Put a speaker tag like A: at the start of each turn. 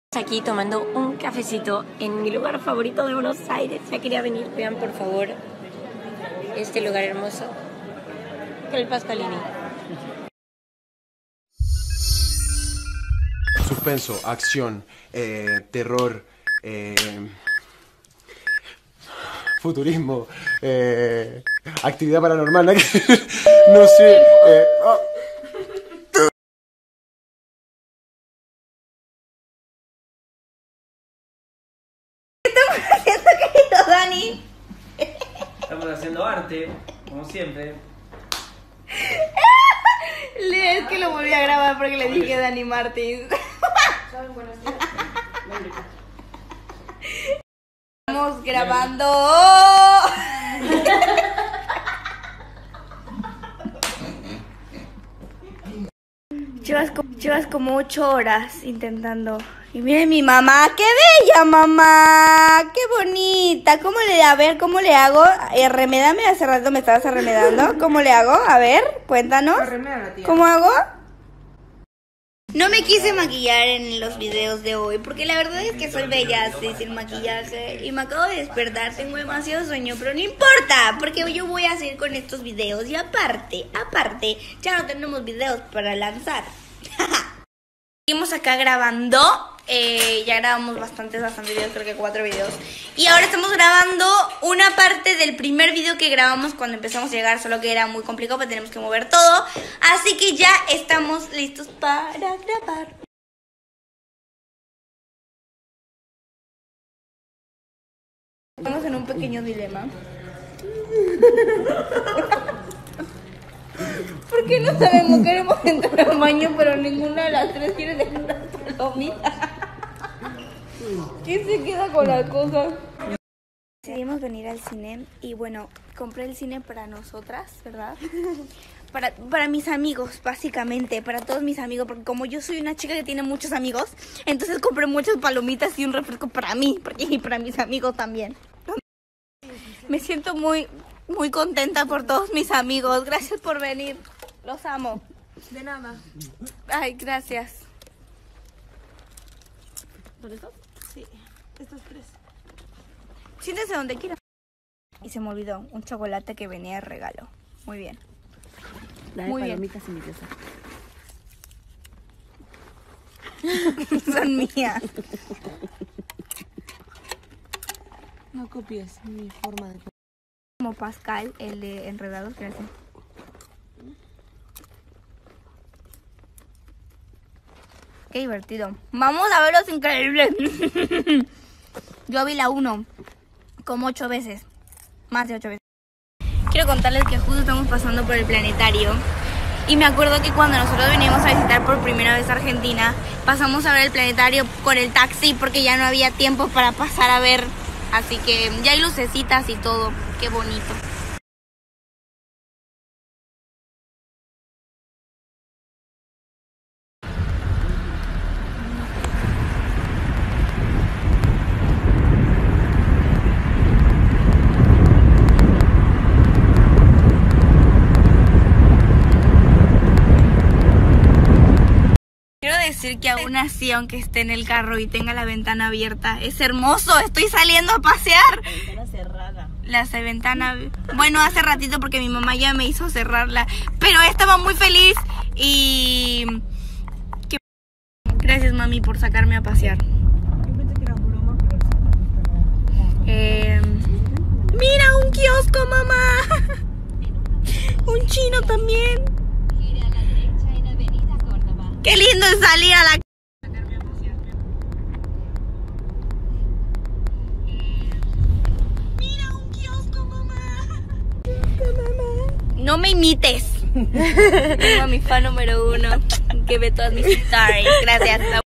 A: Aquí tomando un cafecito en mi lugar favorito de Buenos Aires. Ya quería venir. Vean por favor este lugar hermoso. El Pascualini.
B: Suspenso, acción, terror, futurismo, actividad paranormal. No sé.
A: Dani.
C: Estamos haciendo arte, como siempre.
A: Es que lo volví a grabar porque le dije Dani Martins. Estamos grabando. Llevas como 8 horas intentando. Y miren mi mamá, qué bella mamá, qué bonita. A ver, ¿cómo le hago? Remedame, hace rato me estabas arremedando. ¿Cómo le hago? A ver, cuéntanos. ¿Cómo hago? No me quise maquillar en los videos de hoy porque la verdad es que soy bella así, sin maquillaje. Y me acabo de despertar, tengo demasiado sueño, pero no importa, porque yo voy a seguir con estos videos. Y aparte, ya no tenemos videos para lanzar. Seguimos acá grabando, ya grabamos bastantes videos, creo que 4 videos. Y ahora estamos grabando una parte del primer video que grabamos cuando empezamos a llegar, solo que era muy complicado, pero tenemos que mover todo. Así que ya estamos listos para grabar. Estamos en un pequeño dilema. Porque no sabemos, queremos entrar al baño, pero ninguna de las 3 quiere dejar las palomitas. ¿Quién se queda con las cosas? Decidimos venir al cine y bueno, compré el cine para nosotras, ¿verdad? Para mis amigos, básicamente, para todos mis amigos, porque como yo soy una chica que tiene muchos amigos, entonces compré muchas palomitas y un refresco para mí, y para mis amigos también. Me siento muy contenta por todos mis amigos. Gracias por venir. Los amo.
D: De nada.
A: Ay, gracias.
D: ¿Dónde estás? Sí, estos 3.
A: Siéntese donde quiera. Y se me olvidó un chocolate que venía de regalo. Muy bien.
D: Muy palomitas bien. Y mi
A: Son mías.
D: no copies mi forma de...
A: Como Pascal, el de Enredados, gracias. Qué divertido. Vamos a ver Los Increíbles. Yo vi la 1 como 8 veces. Más de 8 veces. Quiero contarles que justo estamos pasando por el planetario. Y me acuerdo que cuando nosotros venimos a visitar por primera vez Argentina, pasamos a ver el planetario con el taxi porque ya no había tiempo para pasar a ver. Así que ya hay lucecitas y todo. Qué bonito. Quiero decir que aún así, aunque esté en el carro y tenga la ventana abierta, es hermoso. Estoy saliendo a pasear.
D: La ventana cerrada.
A: La ventana... Bueno, hace ratito porque mi mamá ya me hizo cerrarla. Pero estaba muy feliz y... Gracias, mami, por sacarme a pasear.
D: Yo pensé que era broma, pero...
A: Mira, un kiosco, mamá. Un chino también. Qué lindo es salir a la... Mira, un kiosco, mamá. No me imites. Tengo a mi fan número 1 que ve todas mis stories. Gracias.